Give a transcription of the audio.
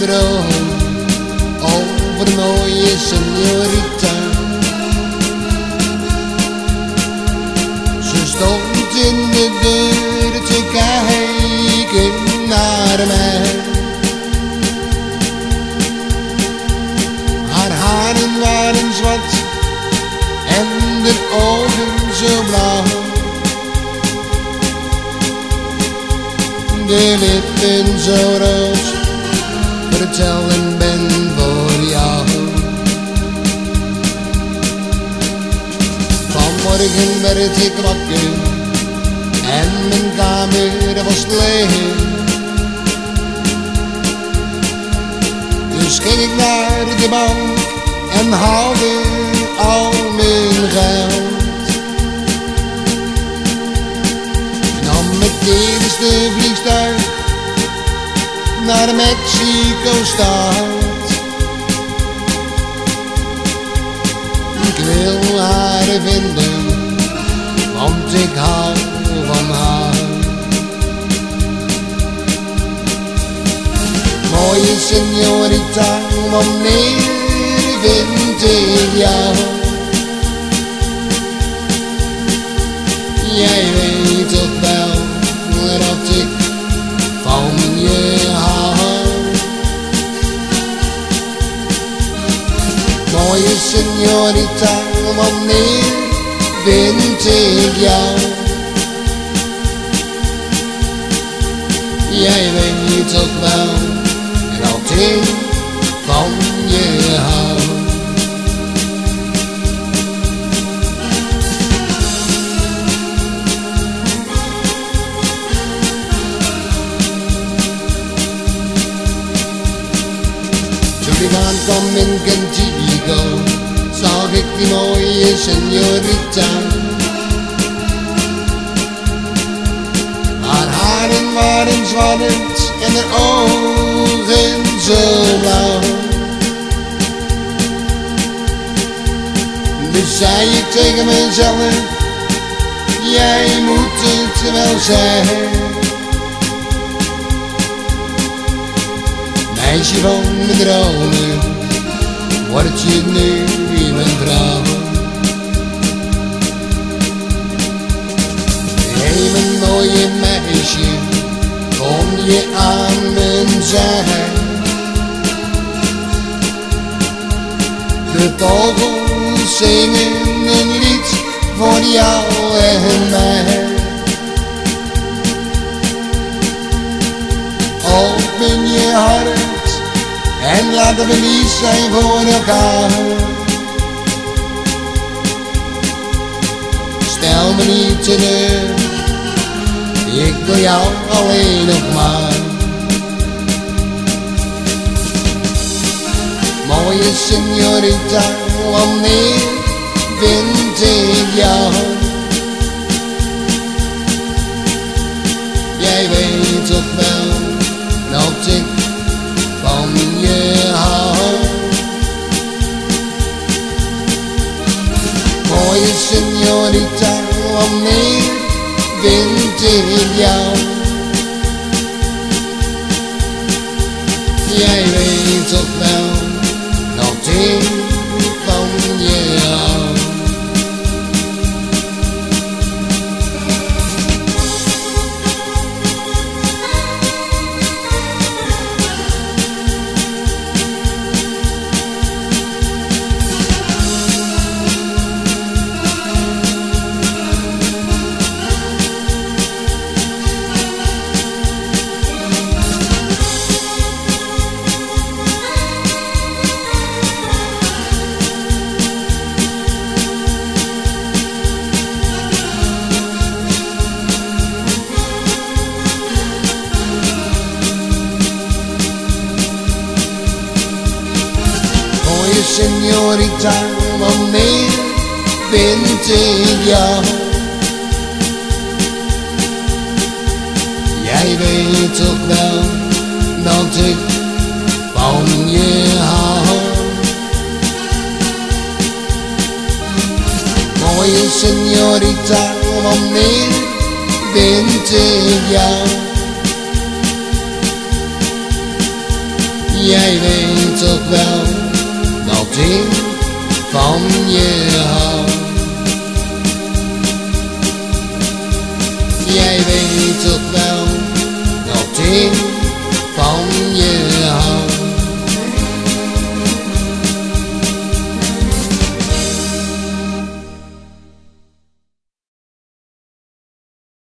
droom over de mooie señorita. Ze stond in de deur te kijken naar mij. Haar haren waren zwart en de ogen zo blauw. De lippen zo rood, vertellen ben voor jou. Vanmorgen werd ik wakker en mijn kamer was leeg. Dus ging ik naar de bank en haalde al mijn geld. Het eerste vliegtuig naar Mexico-stad. Ik wil haar vinden, want ik hou van haar. Mooie señorita, wanneer vind ik jou? Jij weet toch wel dat ik van je hou. Mooie señorita, wanneer vind ik jou? Jij weet toch wel dat ik van je hou. Toen ik aankwam in Contigo, zag ik die mooie señorita. Haar haren waren zwart en haar ogen zo blauw. Dus zei ik tegen mezelf, jij moet het wel zijn. Meisje van mijn dromen, word je nu mijn vrouw. Hé mijn mooie meisje, kom je aan mijn zij. De vogels zingen een lied voor jou en mij. Open je hart en laten we lief zijn voor elkaar. Stel me niet teleur, ik wil jou alleen nog maar. Mooie señorita, wanneer vind ik jou? Jij weet toch wel dat ik van je hou. Mooie señorita, wanneer vind ik jou? Jij weet toch wel dat ik van je hou. Señorita, wanneer vind ik jou? Jij weet toch wel dat ik van je hou. Mooie señorita, wanneer vind ik jou? Jij weet toch wel dat ik van je